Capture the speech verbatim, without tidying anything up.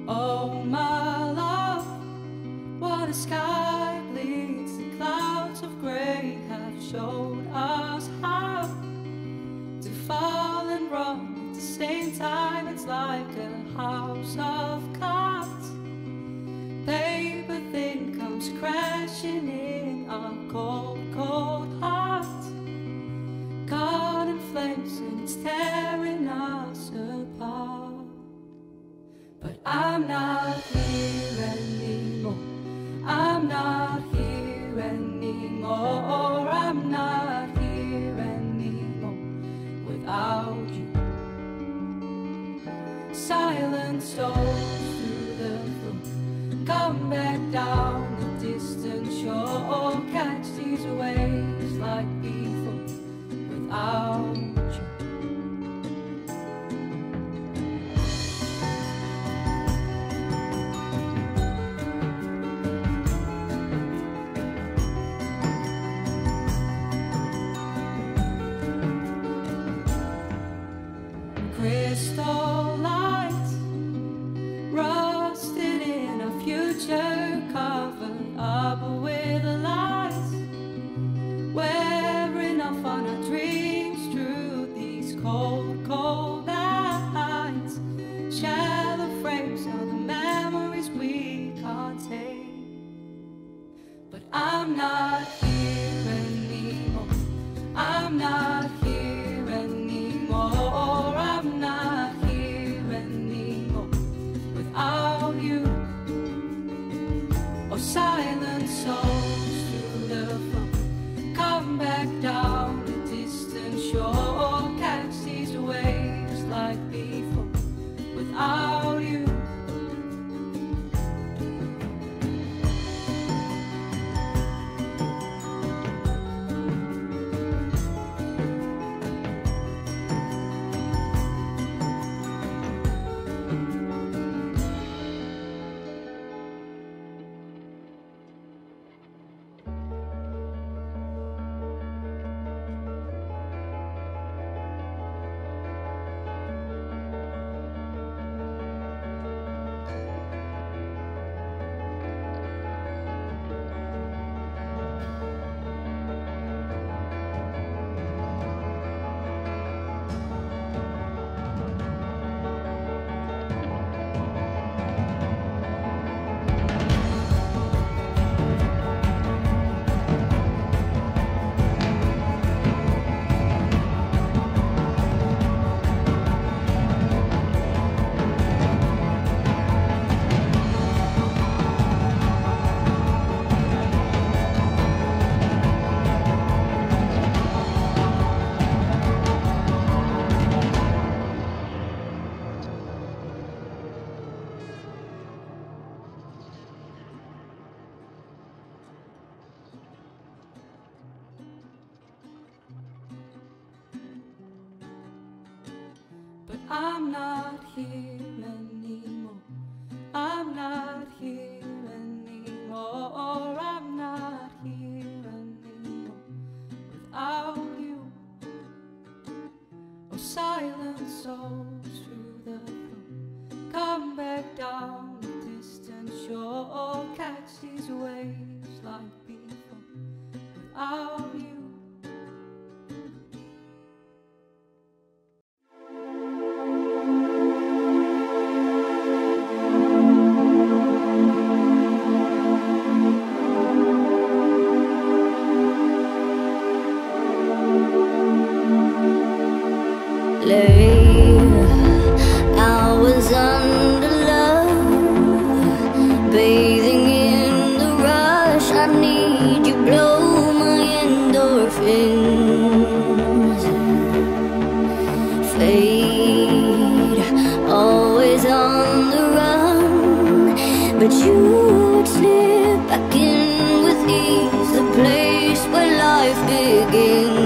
Oh my love, what a sky bleeds. The clouds of grey have showed us how to fall and run at the same time. It's like a house of cards. Paper thin comes crashing in our cold, cold hearts. Caught in flames and it's tearing us apart. But I'm not here anymore. I'm not here anymore. I'm not here anymore without you. Silent souls through the floor, come back down the distant shore. Catch these waves like before without you. Crystal lights rusted in a future covered up with lies. Wearing off on our dreams through these cold, cold nights. Shallow frames are the memories we can't take. But I'm not here anymore. I'm not here anymore. I'm not here anymore without you. Oh, silent souls through the phone, come back down the distant shore. Catch these waves like before without you. But I'm not here anymore. I'm not here anymore. I'm not here anymore without you. Oh, silent souls through the floor, come back down the distant shore. Catch these waves like before without you. I was under love, bathing in the rush. I need you, blow my endorphins. Fade, always on the run, but you would slip back in with ease, the place where life begins.